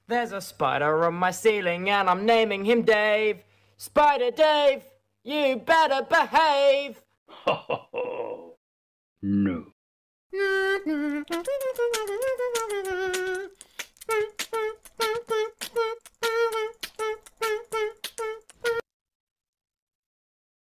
There's a spider on my ceiling and I'm naming him Dave. Spider Dave, you better behave. Ho, ho, ho. No.